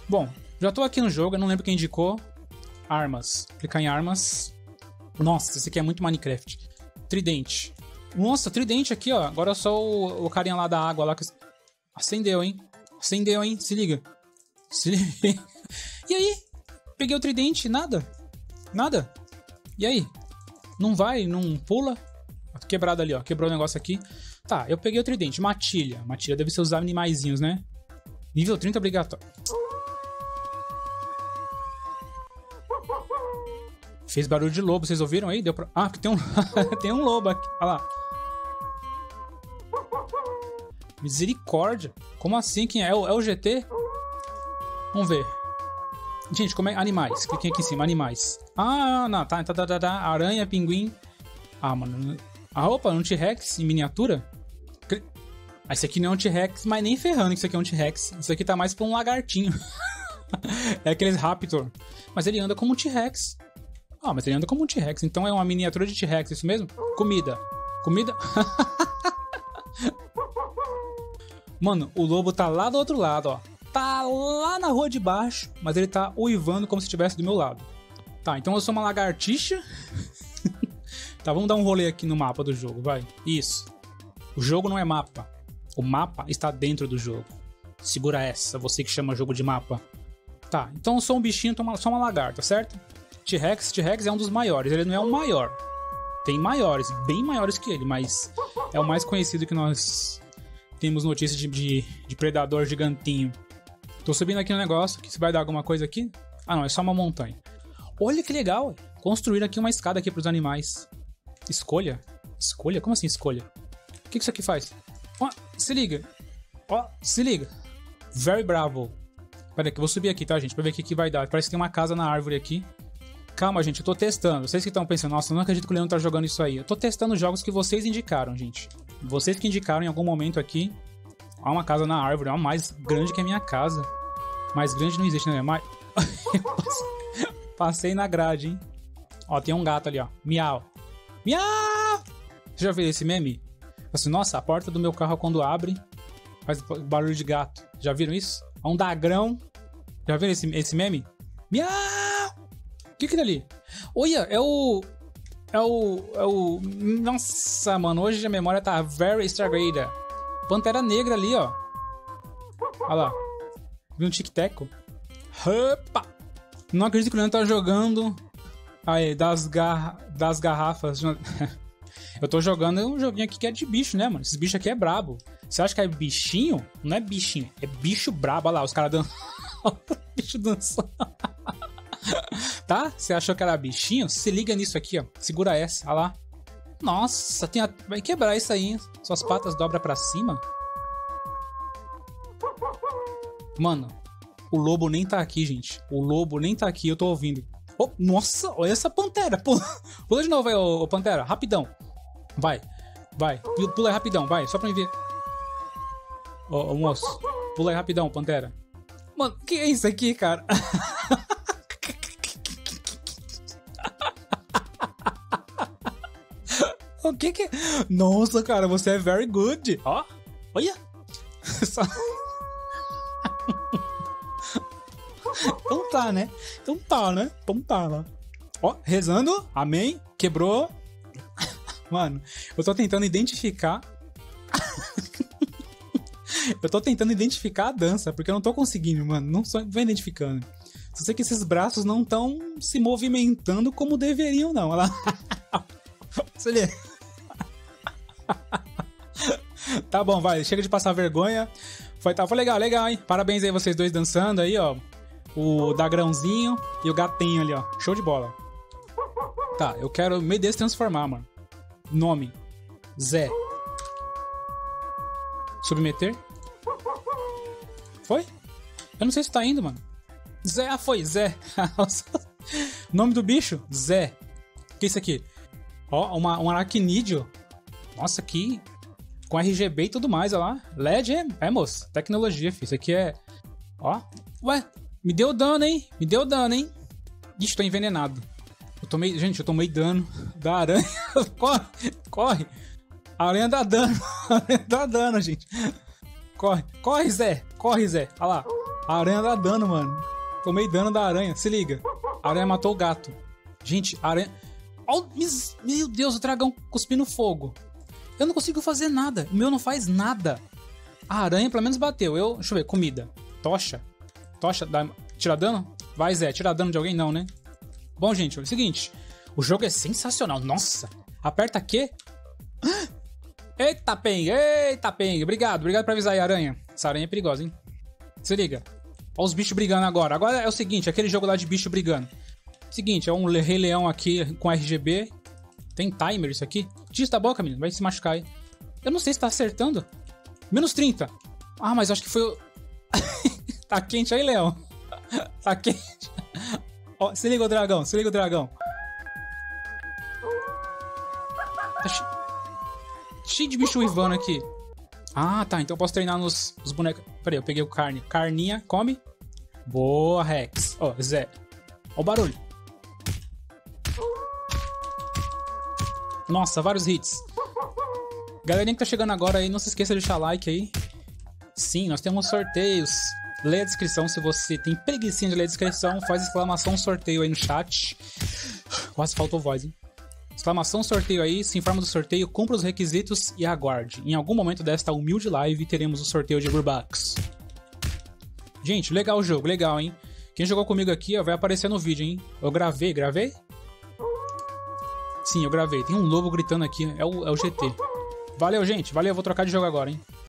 Bom, já tô aqui no jogo, eu não lembro quem indicou. Armas. Clicar em armas. Nossa, esse aqui é muito Minecraft. Tridente. Nossa, tridente aqui, ó. Agora eu sou o carinha lá da água lá que... Acendeu, hein? Acendeu, hein? Se liga. Se liga. E aí? Peguei o tridente, nada. Nada. E aí? Não vai, não pula. Quebrado ali, ó. Quebrou o negócio aqui. Tá, eu peguei o tridente. Matilha. Matilha deve ser os animaizinhos, né? Nível 30 obrigatório. Fez barulho de lobo, vocês ouviram aí? Deu pra... Ah, tem um... tem um lobo aqui. Olha lá. Misericórdia. Como assim? Quem é? É o GT? Vamos ver. Gente, como é? Animais. Cliquem aqui em cima. Animais. Ah, não. Tá. Aranha, pinguim. Ah, mano. Ah, opa, um T-Rex em miniatura? Ah, esse aqui não é um T-Rex, mas nem ferrando que isso aqui é um T-Rex. Isso aqui tá mais pra um lagartinho. É aqueles Raptor. Mas ele anda como um T-Rex. Ah, mas ele anda como um T-Rex. Então é uma miniatura de T-Rex, isso mesmo? Comida. Comida... Mano, o lobo tá lá do outro lado, ó. Tá lá na rua de baixo, mas ele tá uivando como se estivesse do meu lado. Tá, então eu sou uma lagartixa. Tá, vamos dar um rolê aqui no mapa do jogo, vai. Isso. O jogo não é mapa. O mapa está dentro do jogo. Segura essa, você que chama jogo de mapa. Tá, então eu sou um bichinho, sou uma lagarta, certo? T-Rex é um dos maiores, ele não é o maior. Tem maiores, bem maiores que ele, mas é o mais conhecido que nós temos notícias de predador gigantinho. Tô subindo aqui no negócio, que se vai dar alguma coisa aqui? Ah não, é só uma montanha. Olha que legal, construir aqui uma escada aqui pros animais. Escolha? Escolha? Como assim escolha? O que isso aqui faz? Ó, se liga. Ó, se liga. Very bravo. Pera aí, que eu vou subir aqui, tá, gente? Pra ver o que vai dar. Parece que tem uma casa na árvore aqui. Calma, gente, eu tô testando. Vocês que estão pensando, nossa, eu não acredito que o Leandro tá jogando isso aí. Eu tô testando jogos que vocês indicaram, gente. Vocês que indicaram em algum momento aqui. Há uma casa na árvore, é uma mais grande que a minha casa. Mais grande não existe, né? Mais... Passei na grade, hein? Ó, tem um gato ali, ó. Miau. Miau! Você já viu esse meme? Assim, nossa, a porta do meu carro quando abre faz barulho de gato. Já viram isso? É um dagrão. Já viram esse meme? Miau! O que é ali? Olha, é o... Nossa, mano, hoje a memória tá very estragada. Pantera negra ali, ó. Olha lá. Viu um tic-teco? Opa! Não acredito que o Leandro tá jogando... Aí, das garrafas... Eu tô jogando um joguinho aqui que é de bicho, né, mano? Esses bichos aqui é brabo. Você acha que é bichinho? Não é bichinho, é bicho brabo. Olha lá, os caras dançando. Bicho dançando. Tá? Você achou que era bichinho? Se liga nisso aqui, ó. Segura essa, olha lá. Nossa, vai quebrar isso aí. Suas patas dobram pra cima. Mano, o lobo nem tá aqui, gente. O lobo nem tá aqui, eu tô ouvindo. Oh, nossa, olha essa pantera. Pula de novo aí, ô pantera. Rapidão. Vai. Pula aí rapidão, vai. Só pra me ver. Ô moço. Pula aí rapidão, pantera. Mano, que é isso aqui, cara? O que é? Nossa, cara, você é very good. Ó, olha. Então tá, né? Ó, rezando. Amém. Quebrou. Mano, eu tô tentando identificar. Eu tô tentando identificar a dança, porque eu não tô conseguindo, mano. Não tô identificando. Só sei que esses braços não estão se movimentando como deveriam, não. Olha lá. Você lê. Tá bom, vai. Chega de passar vergonha. Foi legal, hein? Parabéns aí vocês dois dançando aí, ó. O dagrãozinho e o gatinho ali, ó. Show de bola. Tá, eu quero meio desse transformar, mano. Nome. Zé. Submeter. Foi? Eu não sei se tá indo, mano. Zé, foi, Zé. Nome do bicho? Zé. O que é isso aqui? Ó, um aracnídeo. Nossa, aqui. Com RGB e tudo mais, ó lá. LED, moço. Tecnologia, filho. Isso aqui é... Ó. Ué, me deu dano, hein? Ixi, tô envenenado. Gente, eu tomei dano da aranha. Corre. A aranha dá dano. Gente. Corre, Zé. Olha lá. A aranha dá dano, mano. Tomei dano da aranha. Se liga. A aranha matou o gato. Gente, a aranha... Oh, meu Deus, o dragão cuspindo fogo. Eu não consigo fazer nada. O meu não faz nada. A aranha pelo menos bateu. Deixa eu ver, comida. Tocha. Tocha, tira dano? Vai, Zé, tira dano de alguém? Não, né? Bom, gente, é o seguinte. O jogo é sensacional. Nossa. Aperta Q. Eita, Peng. Eita, Peng. Obrigado por avisar aí, aranha. Essa aranha é perigosa, hein? Se liga. Olha os bichos brigando agora. Agora é o seguinte, aquele jogo lá de bicho brigando. Seguinte, é um Rei Leão aqui com RGB. Tem timer isso aqui. Diz da boca, menino. Vai se machucar aí. Eu não sei se tá acertando. Menos 30. Ah, mas acho que foi o... Tá quente aí, Leão. Tá quente. Ó, se liga o dragão, se liga o dragão. Tá cheio de bicho uivando aqui. Ah, tá. Então eu posso treinar nos bonecos. Peraí, eu peguei o carne. Carninha, come. Boa, Rex. Ó, Zé. Ó o barulho. Nossa, vários hits. Galerinha que tá chegando agora aí, não se esqueça de deixar like aí. Sim, nós temos sorteios. Lê a descrição se você tem preguicinha de ler a descrição. Faz exclamação sorteio aí no chat. Quase faltou voz, hein? Exclamação sorteio aí, se informa do sorteio, cumpra os requisitos e aguarde. Em algum momento desta humilde live teremos o sorteio de Burbucks. Gente, legal o jogo, legal, hein? Quem jogou comigo aqui, ó, vai aparecer no vídeo, hein? Eu gravei? Sim, eu gravei. Tem um lobo gritando aqui, é o GT. Valeu, gente. Valeu, eu vou trocar de jogo agora, hein?